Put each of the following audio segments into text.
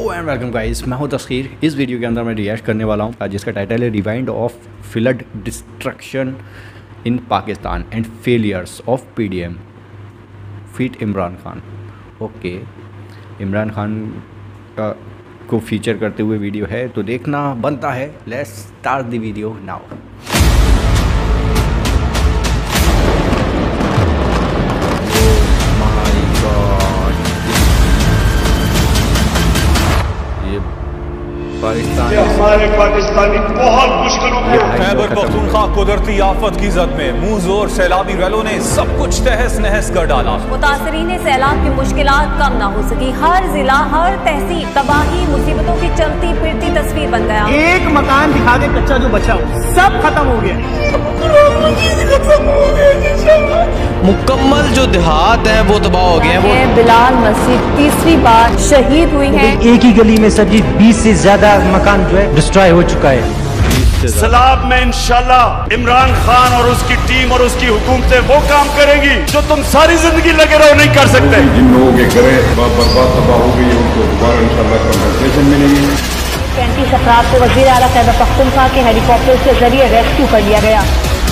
And welcome guys, मैं हूं तस्खीर। इस वीडियो के अंदर मैं रिएक्ट करने वाला हूं जिसका टाइटल है rewind of flood destruction in Pakistan and failures of PDM feat Imran Khan. Okay, Imran Khan को फीचर करते हुए वीडियो है तो देखना बनता है। Let's start the video now. हमारे पाकिस्तानी बहुत मुश्किलों में खैबर पख्तूनख्वा कुदरती आफत की जद में मुंह जोर सैलाबी रैलों ने सब कुछ तहस नहस कर डाला। मुतासरीन सैलाब की मुश्किलात कम न हो सकी। हर जिला हर तहसील तबाही मुसीबतों की चलती फिरती तस्वीर बन गया। एक मकान दिखा दे कच्चा जो बचा सब खत्म हो गया। मुकम्मल जो देहात है वो तबाह हो गए हैं। बिलाल मस्जिद तीसरी बार शहीद हुई है। एक ही गली में सर जी 20 से ज्यादा मकान जो है डिस्ट्रॉय हो चुका है। सलाब में इंशाल्लाह इमरान खान और उसकी टीम और उसकी हुकूमतें वो काम करेंगी जो तुम सारी जिंदगी लगे रहो नहीं कर सकते। जिन लोगों के घरे बर्बाद तबाह हो गई उनको दोबारा इंशाल्लाह कंपनसेशन मिलेगी। 35 अफराद को वज़ीर आला खैबर पख्तूनख्वा के हेलीकॉप्टर के जरिए रेस्क्यू कर लिया गया।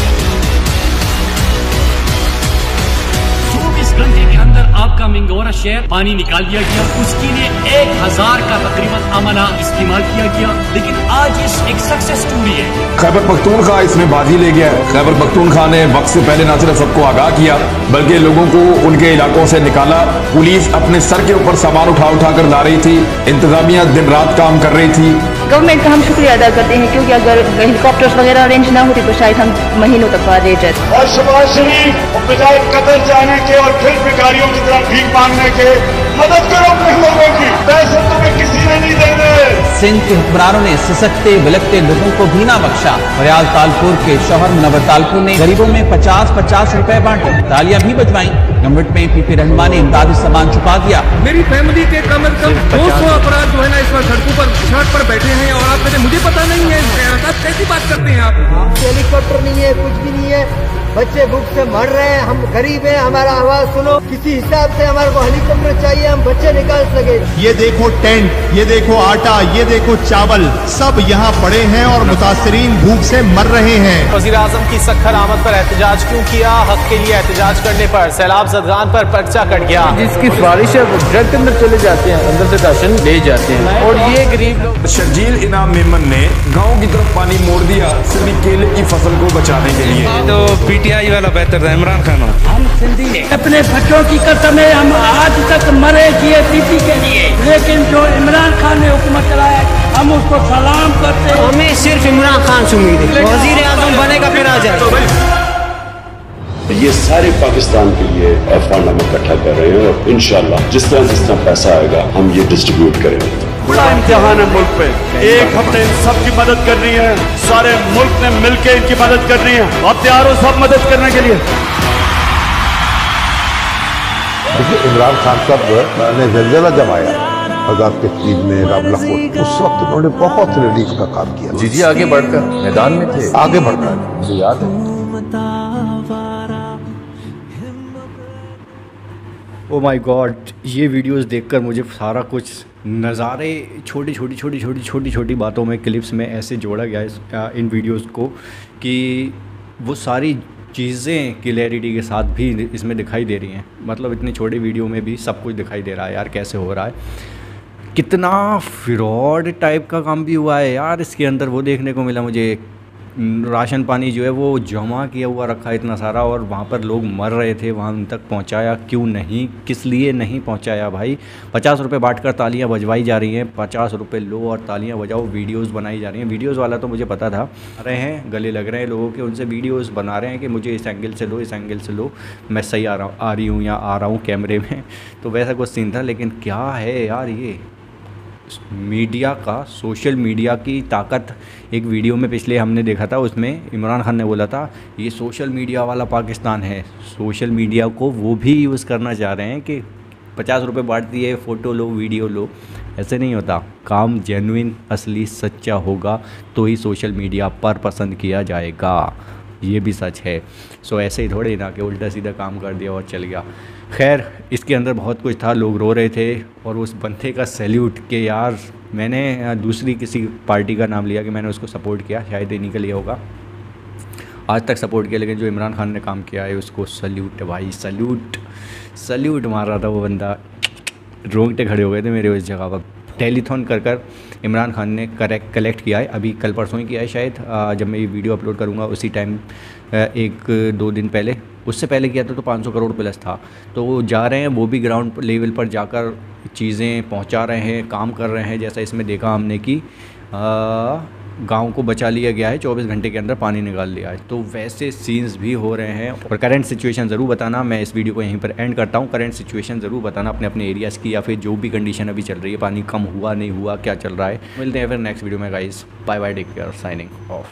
24 घंटे के अंदर आपका मिंगोरा शहर पानी निकाल दिया गया। उसके लिए 1000 का तकरीबन अमला इस्तेमाल किया गया। लेकिन आज इस एक सक्सेस स्टोरी है। खैबर पख्तूनख्वा इसमें बाजी ले गया है। खैबर पख्तूनख्वा ने वक्त से पहले न सिर्फ सबको आगाह किया बल्कि लोगों को उनके इलाकों से निकाला। पुलिस अपने सर के ऊपर सामान उठा कर ला रही थी। इंतजामिया दिन रात काम कर रही थी। गवर्नमेंट का हम शुक्रिया अदा करते हैं क्योंकि अगर हेलीकॉप्टर्स वगैरह अरेंज ना होती तो शायद हम महीनों तक बाद रह जाते। और शहबाज शरीफ बजाय कतर जाने के और फिर भिखारियों की तरह भीख मांगने के मदद करो अपने लोगों की। पैसे तुम्हें किसी ने नहीं देने। सिंध के हुक्मरानों ने सिसकते बिलकते लोगों को भी ना बख्शा। फरियाल तालपुर के शौहर मुनव्वर तालपुर ने गरीबों में 50-50 रुपए बांटे। तालियां भी बजवाई। गवर्नमेंट में पीपी रहमान ने इमदादी सामान छुपा दिया। मेरी फैमिली के कम से कम 200 अपराध जो है ना इस वक्त सड़कों पर सड़क पर बैठे हैं और आप कहते मुझे पता नहीं है। कैसी बात करते हैं आप? हेलीकॉप्टर नहीं है, कुछ भी नहीं है। बच्चे भूख से मर रहे हैं। हम गरीब हैं, हमारा आवाज सुनो। किसी हिसाब से हमारे को हेलीकॉप्टर चाहिए, हम बच्चे निकाल सके। ये देखो टेंट, ये देखो आटा, ये देखो चावल, सब यहाँ पड़े हैं और मुतासरीन भूख से मर रहे हैं। वज़ीर आज़म की सख्खर आमद पर एहतजाज क्यों किया? हक के लिए एहतजाज करने पर सैलाब ज़दगान पर पर्चा कट गया। जिसकी सिफारिश है वो ट्रक के अंदर चले जाते हैं, अंदर से राशन ले जाते हैं। और ये गरीब लोग। शर्जील इनाम मेमन ने गाँव की तरफ पानी मोड़ दिया सिर्फ केले की फसल को बचाने के लिए। तो पीटीआई वाला बेहतर था, इमरान खान। हम सिंधी अपने बच्चों की कसम है, हम आज तक मरे जिए पीपी के लिए, लेकिन जो इमरान खान ने हुकूमत चलाया हम उसको सलाम करते हैं। हमें सिर्फ इमरान खान से उम्मीद है। वज़ीर आज़म बनेगा फिर आ जाए। ये सारे पाकिस्तान के लिए फंड हम इकट्ठा कर रहे हैं और इंशाल्लाह जिस तरह पैसा आएगा हम ये डिस्ट्रीब्यूट करेंगे। बड़ा इम्तिहान है मुल्क पे। एक हमने इन सब की मदद करनी है। सारे मुल्क ने मिलकर इनकी मदद करनी है। आप तैयार हो सब मदद करने के लिए? देखिए, इमरान खान साहब ने ज़लज़ला जब आया आजाद कश्मीर में रावलाकोट, उस वक्त उन्होंने बहुत रिलीफ का काम किया। जी आगे बढ़कर मैदान में थे, आगे बढ़कर मुझे याद है। ओ माय गॉड, ये वीडियोस देखकर मुझे सारा कुछ नज़ारे छोटी छोटी बातों में क्लिप्स में ऐसे जोड़ा गया इन वीडियोस को कि वो सारी चीज़ें क्लैरिटी के साथ भी इसमें दिखाई दे रही हैं। मतलब इतने छोटे वीडियो में भी सब कुछ दिखाई दे रहा है यार, कैसे हो रहा है। कितना फ्रॉड टाइप का काम भी हुआ है यार इसके अंदर। वो देखने को मिला मुझे, राशन पानी जो है वो जमा किया हुआ रखा है इतना सारा और वहाँ पर लोग मर रहे थे। वहाँ उन तक पहुँचाया क्यों नहीं, किस लिए नहीं पहुँचाया भाई? 50 रुपये बांट कर तालियाँ बजवाई जा रही हैं। 50 रुपये लो और तालियाँ बजाओ। वीडियोस बनाई जा रही हैं। वीडियोस वाला तो मुझे पता था, आ रहे हैं गले लग रहे हैं लोगों के, उनसे वीडियोस बना रहे हैं कि मुझे इस एंगल से लो, इस एंगल से लो, मैं सही आ रही हूँ या आ रहा हूँ कैमरे में। तो वैसा कुछ सीन था। लेकिन क्या है यार ये मीडिया का, सोशल मीडिया की ताकत। एक वीडियो में पिछले हमने देखा था, उसमें इमरान खान ने बोला था ये सोशल मीडिया वाला पाकिस्तान है। सोशल मीडिया को वो भी यूज़ करना चाह रहे हैं कि 50 रुपये बांट दिए, फ़ोटो लो, वीडियो लो। ऐसे नहीं होता। काम जेन्युइन, असली, सच्चा होगा तो ही सोशल मीडिया पर पसंद किया जाएगा। ये भी सच है। सो ऐसे ही थोड़े ना कि उल्टा सीधा काम कर दिया और चल गया। खैर इसके अंदर बहुत कुछ था, लोग रो रहे थे और उस बंदे का सैल्यूट कि यार मैंने दूसरी किसी पार्टी का नाम लिया कि मैंने उसको सपोर्ट किया, शायद इन्हीं के लिए होगा, आज तक सपोर्ट किया, लेकिन जो इमरान खान ने काम किया है उसको सल्यूट भाई, सल्यूट मार रहा था वो बंदा, रोंगटे खड़े हो गए थे मेरे उस जगह पर। टेलीथॉन कर इमरान खान ने कलेक्ट किया है, अभी कल परसों ही किया है शायद, जब मैं ये वीडियो अपलोड करूँगा उसी टाइम 1-2 दिन पहले, उससे पहले किया था तो 500 करोड़ प्लस था। तो वो जा रहे हैं, वो भी ग्राउंड लेवल पर जाकर चीज़ें पहुंचा रहे हैं, काम कर रहे हैं। जैसा इसमें देखा हमने कि गांव को बचा लिया गया है, 24 घंटे के अंदर पानी निकाल लिया है, तो वैसे सीन्स भी हो रहे हैं। और करंट सिचुएशन ज़रूर बताना, मैं इस वीडियो को यहीं पर एंड करता हूँ। करंट सिचुएशन ज़रूर बताना अपने अपने एरियाज़ की, या फिर जो भी कंडीशन अभी चल रही है, पानी कम हुआ नहीं हुआ, क्या चल रहा है। मिलते हैं फिर नेक्स्ट वीडियो में guys, bye bye, take care, signing of.